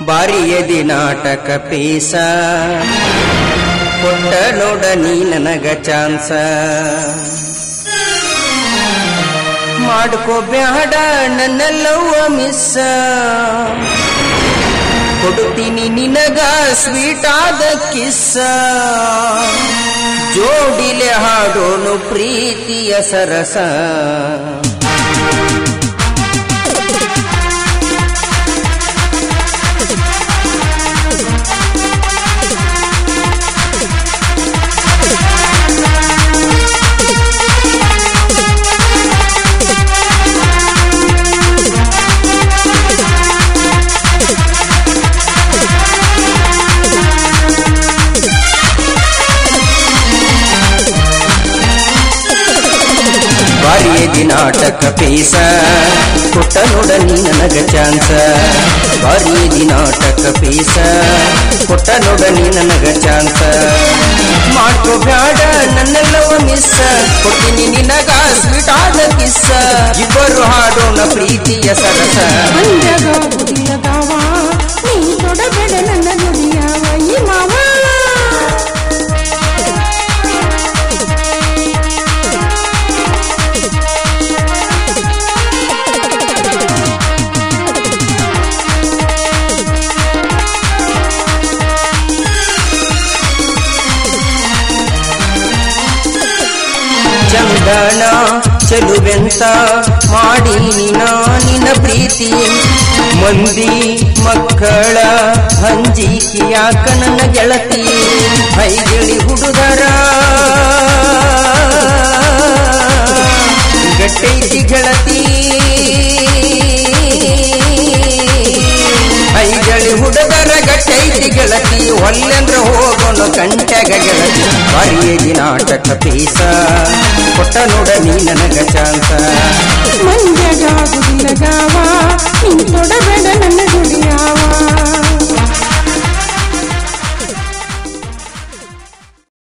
ಬಾರಿ ಎದಿ ನಾಟಕ ಪೀಸ ಕೊಟ್ಟ ನೋಡ ನೀ ನನಗ ಚಾನ್ಸ ಮಾಡ್ಕೋ ಬ್ಯಾಡ ನನ್ನ ಲವ್ವ ಮಿಸ್ಸ ಕೊಡುತ್ತೀನಿ ನಿನಗ ಸ್ವೀಟ್ ಆದ ಕಿಸ್ಸ ಜೋಡಿಲೆ ಹಾಡೋನು ಪ್ರೀತಿಯ ಸರಸ ಬಾರಿ ಎದಿ ನಾಟಕ ಪೀಸ ಕೊಟ್ಟ ನೋಡ ನೀ ನನಗ ಚಾನ್ಸ ಬಾರಿ ಎದಿ ನಾಟಕ ಪೀಸ ಕೊಟ್ಟ ನೋಡ ನೀ ನನಗ ಚಾನ್ಸ ಮಾಡ್ಕೋ ಬ್ಯಾಡ ನನ್ನೆಲ್ಲವ ಮಿಸ್ಸ ಕೊಟ್ಟಿನಿ ನಿನಗ ಸ್ವೀಟ್ ಆದ ಕಿಸ್ಸ ಇಬ್ಬರು ಹಾಡೋಣ ಪ್ರೀತಿಯ ಸರಸ ನೀ ತೊಡಬೇಡ ನನ್ನ ನುಡಿಯವ ಈ ಮಾವ ಚಂದನ ಚೆಲುವೆಂತ ಮಾಡಿ ನಿನ್ನ ಪ್ರೀತಿ ಮಂದಿ ಮಕ್ಕಳ ಹಂಜಿಕಿಯಾಕ ನನ್ನ ಗೆಳತಿ ಹೈಗಿಳಿ ಹುಡುಗರ ಗಟ್ಟೈತಿ ಗೆಳತಿ ಹೈಗಳಿ ಹುಡುಗರ ಗಟ್ಟೈತಿ ಗೆಳತಿ ಒಲ್ಲೆಂದ್ರ ಹೋಗೋನು ಕಂಟ್ಯಾಗ ಗೆಳತಿ ಬಾರಿ ಎದಿ ನಾಟಕ ಪೀಸ ಕೊಟ್ಟ ನೋಡ ನೀ ನನಗ ಚಾನ್ಸ ಮಂಜಗಾಗುದಿಲ್ಲ ಗಾವ ನೀ ತೊಡಬೇಡ ನನ್ನ